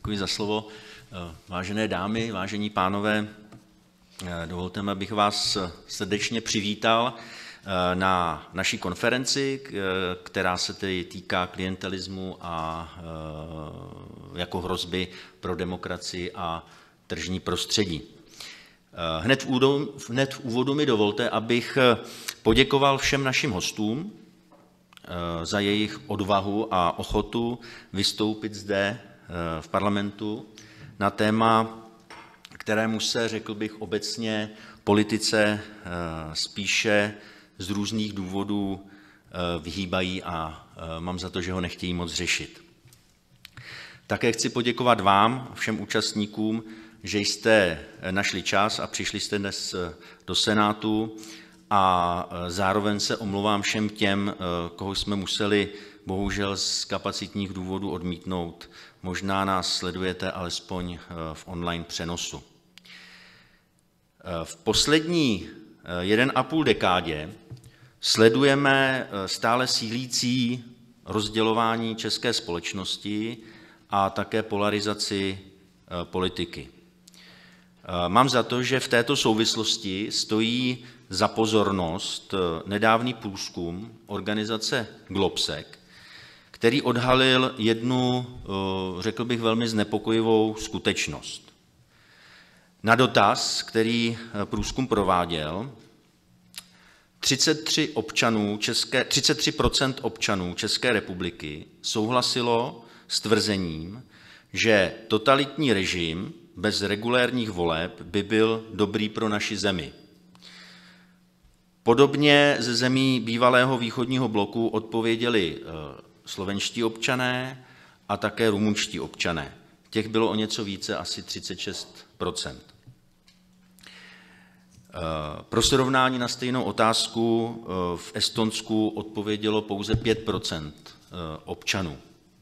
Děkuji za slovo. Vážené dámy, vážení pánové, dovolte mi, abych vás srdečně přivítal na naší konferenci, která se tedy týká klientelismu a jako hrozby pro demokracii a tržní prostředí. Hned v úvodu mi dovolte, abych poděkoval všem našim hostům za jejich odvahu a ochotu vystoupit zde v parlamentu na téma, kterému se, řekl bych, obecně politice spíše z různých důvodů vyhýbají a mám za to, že ho nechtějí moc řešit. Také chci poděkovat vám, všem účastníkům, že jste našli čas a přišli jste dnes do Senátu a zároveň se omlouvám všem těm, koho jsme museli bohužel z kapacitních důvodů odmítnout. Možná nás sledujete alespoň v online přenosu. V poslední 1,5 dekádě sledujeme stále sílící rozdělování české společnosti a také polarizaci politiky. Mám za to, že v této souvislosti stojí za pozornost nedávný průzkum organizace Globsec, který odhalil jednu, řekl bych, velmi znepokojivou skutečnost. Na dotaz, který průzkum prováděl, 33% občanů České republiky souhlasilo s tvrzením, že totalitní režim bez regulérních voleb by byl dobrý pro naši zemi. Podobně ze zemí bývalého východního bloku odpověděli slovenští občané a také rumunští občané. Těch bylo o něco více, asi 36%. Pro srovnání na stejnou otázku v Estonsku odpovědělo pouze 5% občanů.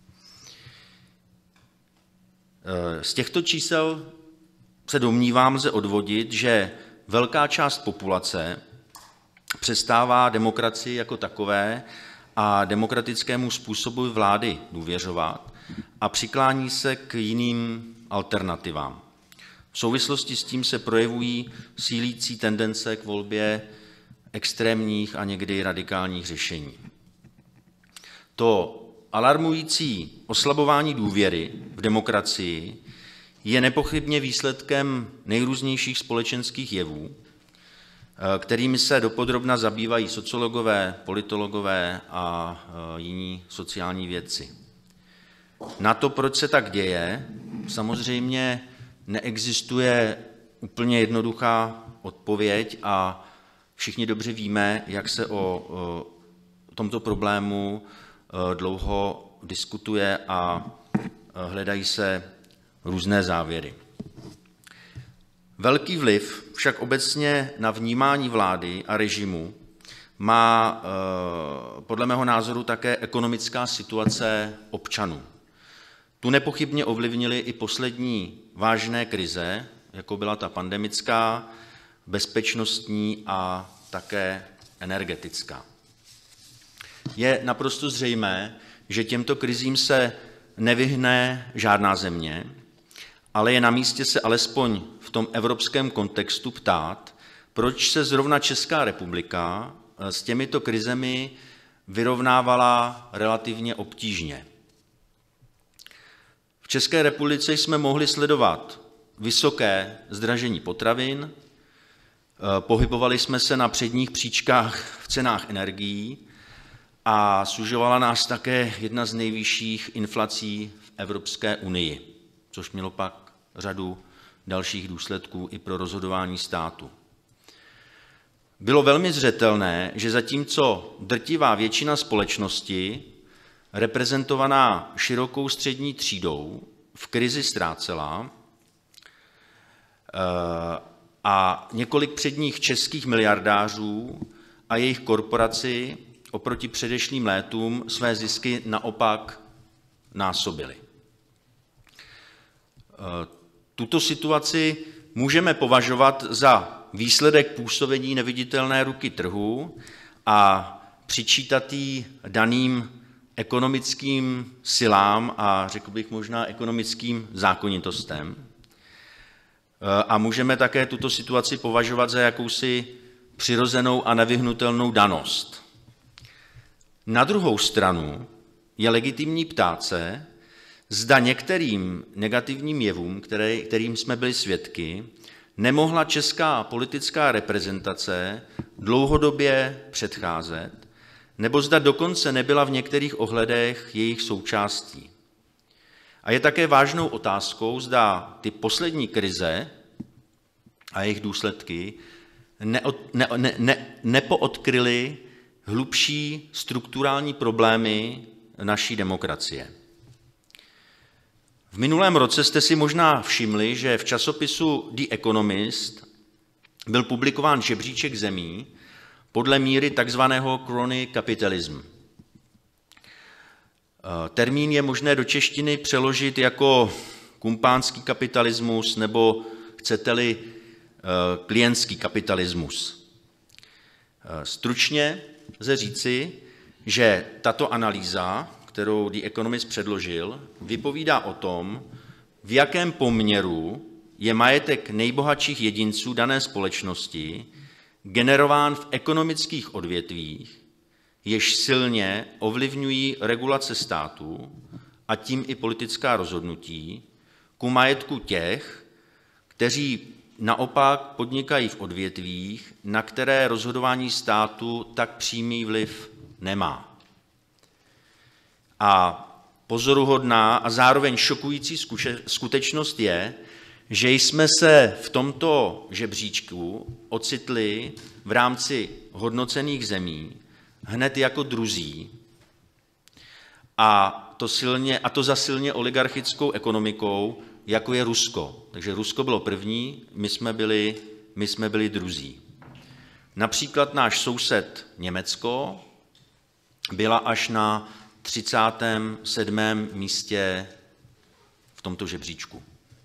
Z těchto čísel se domnívám, lze odvodit, že velká část populace přestává demokracii jako takové a demokratickému způsobu vlády důvěřovat a přiklání se k jiným alternativám. V souvislosti s tím se projevují sílící tendence k volbě extrémních a někdy radikálních řešení. To alarmující oslabování důvěry v demokracii je nepochybně výsledkem nejrůznějších společenských jevů, kterými se dopodrobna zabývají sociologové, politologové a jiní sociální vědci. Na to, proč se tak děje, samozřejmě neexistuje úplně jednoduchá odpověď a všichni dobře víme, jak se o tomto problému dlouho diskutuje a hledají se různé závěry. Velký vliv však obecně na vnímání vlády a režimu má podle mého názoru také ekonomická situace občanů. Tu nepochybně ovlivnily i poslední vážné krize, jako byla ta pandemická, bezpečnostní a také energetická. Je naprosto zřejmé, že těmto krizím se nevyhne žádná země, ale je na místě se alespoň v tom evropském kontextu ptát, proč se zrovna Česká republika s těmito krizemi vyrovnávala relativně obtížně. V České republice jsme mohli sledovat vysoké zdražení potravin, pohybovali jsme se na předních příčkách v cenách energií a sužovala nás také jedna z nejvyšších inflací v Evropské unii, což mělo pak řadu dalších důsledků i pro rozhodování státu. Bylo velmi zřetelné, že zatímco drtivá většina společnosti, reprezentovaná širokou střední třídou, v krizi ztrácela a několik předních českých miliardářů a jejich korporaci oproti předešlým létům své zisky naopak násobily. Tuto situaci můžeme považovat za výsledek působení neviditelné ruky trhu a přičítat ji daným ekonomickým silám a řekl bych možná ekonomickým zákonitostem. A můžeme také tuto situaci považovat za jakousi přirozenou a nevyhnutelnou danost. Na druhou stranu je legitimní ptát se, zda některým negativním jevům, kterým jsme byli svědky, nemohla česká politická reprezentace dlouhodobě předcházet, nebo zda dokonce nebyla v některých ohledech jejich součástí. A je také vážnou otázkou, zda ty poslední krize a jejich důsledky nepoodkryly hlubší strukturální problémy naší demokracie. V minulém roce jste si možná všimli, že v časopisu The Economist byl publikován žebříček zemí podle míry takzvaného crony capitalism. Termín je možné do češtiny přeložit jako kumpánský kapitalismus nebo, chcete-li, klientský kapitalismus. Stručně lze říci, že tato analýza, kterou The Economist předložil, vypovídá o tom, v jakém poměru je majetek nejbohatších jedinců dané společnosti generován v ekonomických odvětvích, jež silně ovlivňují regulace státu a tím i politická rozhodnutí, ku majetku těch, kteří naopak podnikají v odvětvích, na které rozhodování státu tak přímý vliv nemá. A pozoruhodná a zároveň šokující skutečnost je, že jsme se v tomto žebříčku ocitli v rámci hodnocených zemí hned jako druzí, a to za silně oligarchickou ekonomikou, jako je Rusko. Takže Rusko bylo první, my jsme byli druzí. Například náš soused Německo byla až na 37. místě v tomto žebříčku.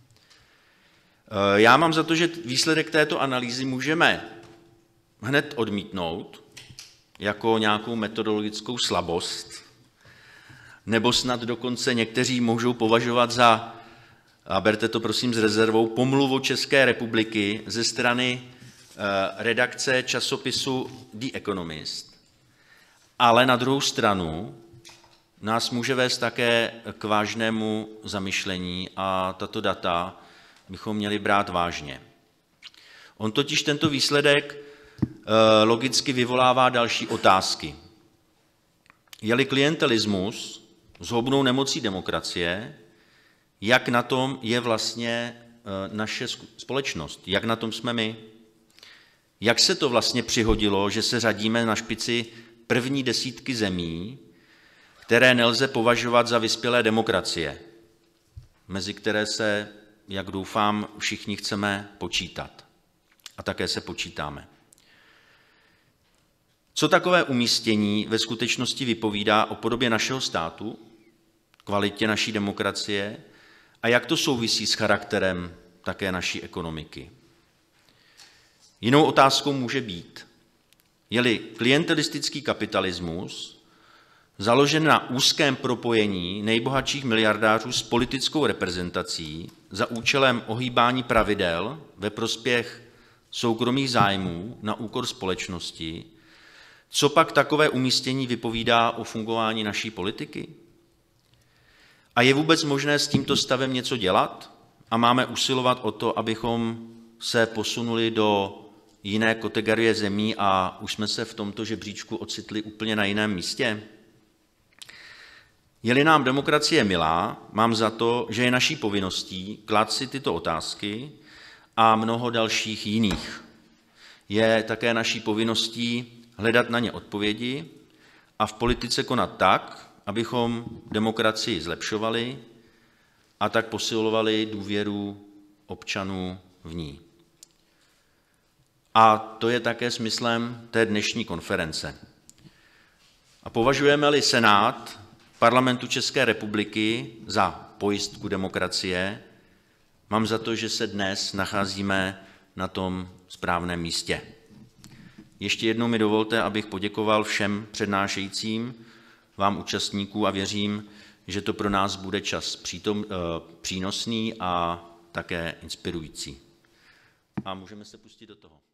Já mám za to, že výsledek této analýzy můžeme hned odmítnout jako nějakou metodologickou slabost, nebo snad dokonce někteří můžou považovat za, a berte to prosím s rezervou, pomluvu České republiky ze strany redakce časopisu The Economist. Ale na druhou stranu nás může vést také k vážnému zamyšlení a tato data bychom měli brát vážně. On totiž tento výsledek logicky vyvolává další otázky. Je-li klientelismus zhoubnou nemocí demokracie, jak na tom je vlastně naše společnost, jak na tom jsme my? Jak se to vlastně přihodilo, že se řadíme na špici první desítky zemí, které nelze považovat za vyspělé demokracie, mezi které se, jak doufám, všichni chceme počítat. A také se počítáme. Co takové umístění ve skutečnosti vypovídá o podobě našeho státu, kvalitě naší demokracie a jak to souvisí s charakterem také naší ekonomiky? Jinou otázkou může být, je-li klientelistický kapitalismus založen na úzkém propojení nejbohatších miliardářů s politickou reprezentací za účelem ohýbání pravidel ve prospěch soukromých zájmů na úkor společnosti, co pak takové umístění vypovídá o fungování naší politiky? A je vůbec možné s tímto stavem něco dělat? A máme usilovat o to, abychom se posunuli do jiné kategorie zemí a už jsme se v tomto žebříčku ocitli úplně na jiném místě? Je-li nám demokracie milá, mám za to, že je naší povinností klást si tyto otázky a mnoho dalších jiných. Je také naší povinností hledat na ně odpovědi a v politice konat tak, abychom demokracii zlepšovali a tak posilovali důvěru občanů v ní. A to je také smyslem té dnešní konference. A považujeme-li Senát Parlamentu České republiky za pojistku demokracie, mám za to, že se dnes nacházíme na tom správném místě. Ještě jednou mi dovolte, abych poděkoval všem přednášejícím vám účastníků a věřím, že to pro nás bude čas přínosný a také inspirující. A můžeme se pustit do toho.